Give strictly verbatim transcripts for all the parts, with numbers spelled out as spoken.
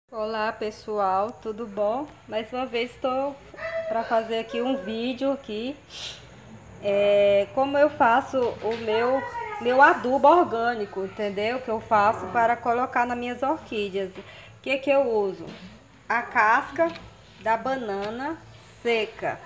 Olá pessoal, tudo bom? Mais uma vez estou para fazer aqui um vídeo aqui é, como eu faço o meu meu adubo orgânico, entendeu? Que eu faço para colocar nas minhas orquídeas. O que que eu uso? A casca da banana seca,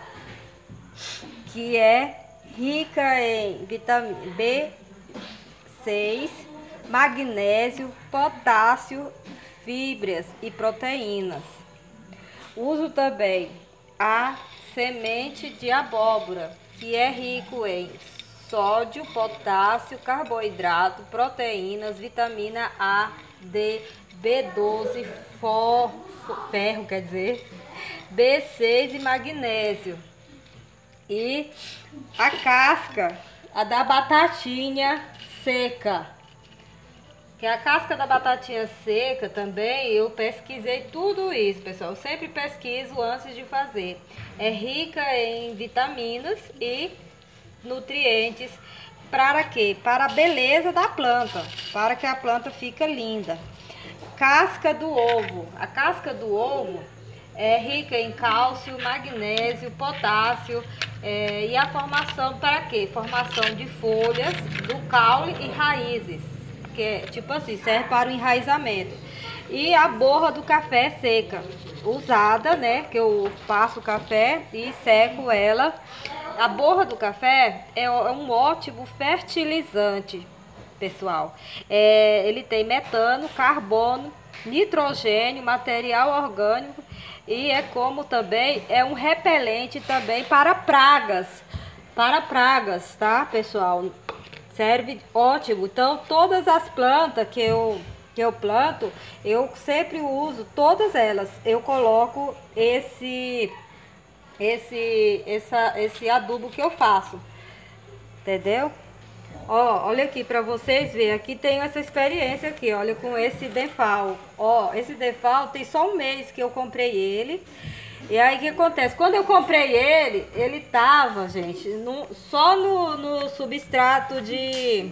que é rica em vitamina B seis, magnésio, potássio, fibras e proteínas. Uso também a semente de abóbora, que é rico em sódio, potássio, carboidrato, proteínas, vitamina A, D, B doze, for, ferro, quer dizer, B seis e magnésio. E a casca, a da batatinha seca. Que a casca da batatinha seca também, eu pesquisei tudo isso, pessoal. Eu sempre pesquiso antes de fazer. É rica em vitaminas e nutrientes. Para quê? Para a beleza da planta, para que a planta fique linda. Casca do ovo. A casca do ovo é rica em cálcio, magnésio, potássio é, e a formação para quê? Formação de folhas, do caule e raízes. Que é tipo assim, serve para o enraizamento. E a borra do café seca, usada, né, que eu passo o café e seco ela. A borra do café é um ótimo fertilizante, pessoal. É, ele tem metano, carbono, nitrogênio, material orgânico e é como também é um repelente também para pragas, para pragas, tá, pessoal? Serve ótimo. Então, todas as plantas que eu, que eu planto, eu sempre uso todas elas. Eu coloco esse, esse, essa, esse adubo que eu faço. Entendeu? Ó, olha aqui para vocês verem. Aqui tem essa experiência aqui, olha, com esse Denfal. Ó, esse Denfal tem só um mês que eu comprei ele. E aí o que acontece? Quando eu comprei ele, ele tava, gente, no, só no, no substrato de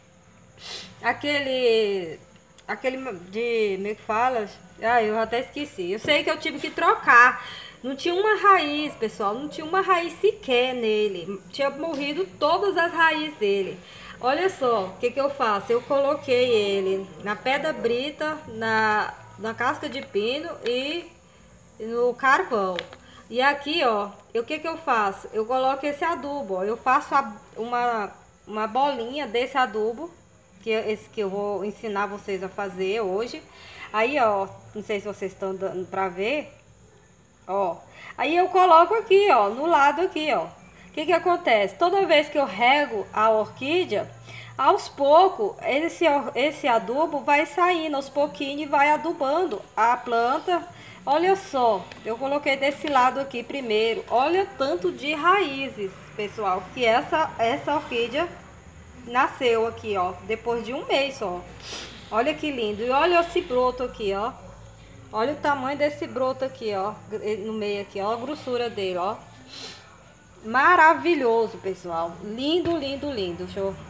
aquele, aquele de, como é que fala? Ah, eu até esqueci. Eu sei que eu tive que trocar. Não tinha uma raiz, pessoal, não tinha uma raiz sequer nele. Tinha morrido todas as raízes dele. Olha só, o que que eu faço? Eu coloquei ele na pedra brita, na, na casca de pino e no carvão. E aqui, ó, o que que eu faço? Eu coloco esse adubo, ó. Eu faço a, uma, uma bolinha desse adubo, que é esse que eu vou ensinar vocês a fazer hoje. Aí, ó, não sei se vocês estão dando pra ver, ó. Aí eu coloco aqui, ó, no lado aqui, ó. O que que acontece? Toda vez que eu rego a orquídea, aos poucos, esse, esse adubo vai saindo aos pouquinhos e vai adubando a planta. Olha só, eu coloquei desse lado aqui primeiro. Olha tanto de raízes, pessoal, que essa, essa orquídea nasceu aqui, ó, depois de um mês só. Olha que lindo. E olha esse broto aqui, ó. Olha o tamanho desse broto aqui, ó, no meio aqui, ó, a grossura dele, ó. Maravilhoso, pessoal. Lindo, lindo, lindo. Deixa eu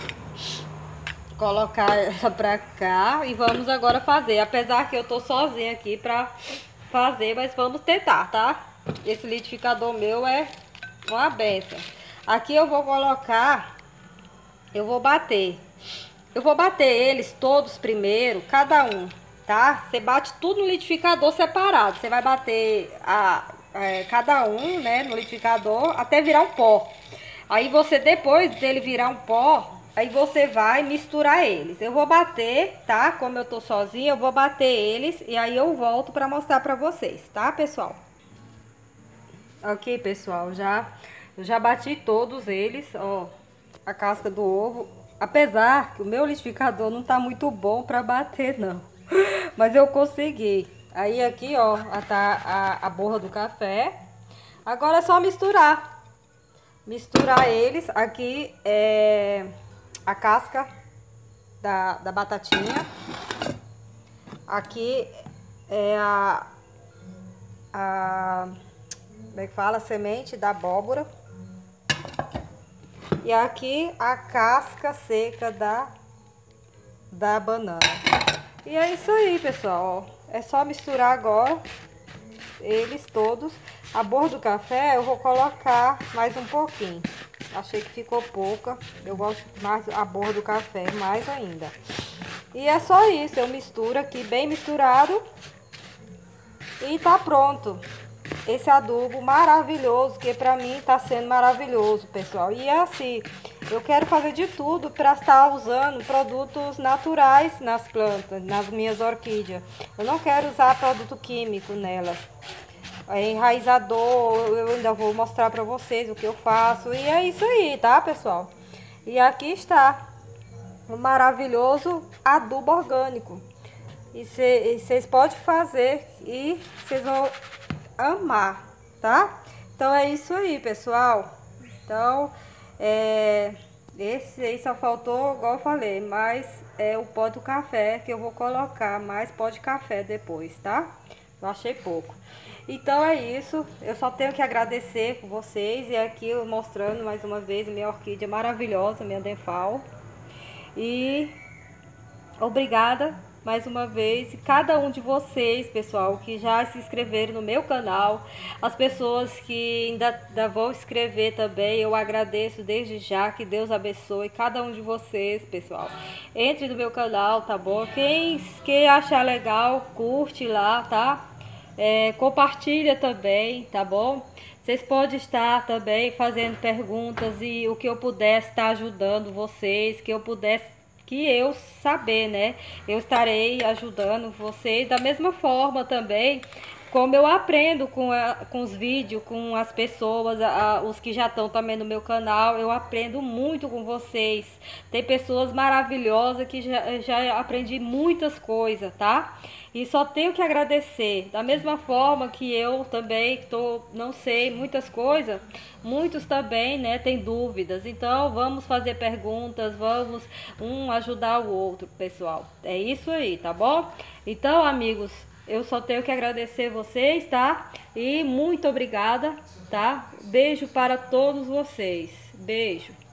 colocar ela pra cá e vamos agora fazer. Apesar que eu tô sozinha aqui pra fazer, mas vamos tentar, tá? Esse liquidificador meu é uma benção. Aqui eu vou colocar, eu vou bater. Eu vou bater eles todos primeiro, cada um, tá? Você bate tudo no liquidificador separado. Você vai bater a, a, cada um, né, no liquidificador até virar um pó. Aí você, depois dele virar um pó, aí você vai misturar eles. Eu vou bater, tá? Como eu tô sozinha, eu vou bater eles e aí eu volto pra mostrar pra vocês, tá, pessoal? Ok, pessoal, já, eu já bati todos eles, ó, a casca do ovo. Apesar que o meu liquidificador não tá muito bom pra bater, não. Mas eu consegui. Aí aqui, ó, tá a, a borra do café. Agora é só misturar. Misturar eles. Aqui é a casca da, da batatinha. Aqui é a, a como é que fala? A semente da abóbora. E aqui a casca seca da, da banana. E é isso aí, pessoal. é só misturar agora eles todos. A borra do café eu vou colocar mais um pouquinho. Achei que ficou pouca. Eu gosto mais a borra do café, mais ainda. E é só isso, eu misturo aqui bem misturado. E tá pronto. Esse adubo maravilhoso, que pra mim tá sendo maravilhoso, pessoal. E é assim, eu quero fazer de tudo para estar usando produtos naturais nas plantas, nas minhas orquídeas. Eu não quero usar produto químico nelas. É enraizador, eu ainda vou mostrar para vocês o que eu faço. E é isso aí, tá, pessoal? E aqui está o maravilhoso adubo orgânico. E vocês podem fazer e vocês vão amar, tá? Então é isso aí, pessoal. Então, é, esse aí só faltou, igual eu falei, mas é o pó do café que eu vou colocar mais pó de café depois, tá? Eu achei pouco. Então é isso, eu só tenho que agradecer por vocês e aqui eu mostrando mais uma vez minha orquídea maravilhosa, minha Denfal. E obrigada mais uma vez, cada um de vocês, pessoal, que já se inscreveram no meu canal, as pessoas que ainda, ainda vão escrever também, eu agradeço desde já, que Deus abençoe cada um de vocês, pessoal. Entre no meu canal, tá bom? Quem, quem achar legal, curte lá, tá? É, compartilha também, tá bom? Vocês podem estar também fazendo perguntas e o que eu pudesse estar ajudando vocês, que eu pudesse, que eu saber, né? Eu estarei ajudando vocês da mesma forma também, como eu aprendo com, a, com os vídeos, com as pessoas, a, os que já estão também no meu canal, eu aprendo muito com vocês. Tem pessoas maravilhosas que já, já aprendi muitas coisas, tá? E só tenho que agradecer. Da mesma forma que eu também tô, não sei muitas coisas, muitos também, né, tem dúvidas. Então vamos fazer perguntas, vamos um ajudar o outro, pessoal. É isso aí, tá bom? Então, amigos, eu só tenho que agradecer vocês, tá? E muito obrigada, tá? Beijo para todos vocês. Beijo.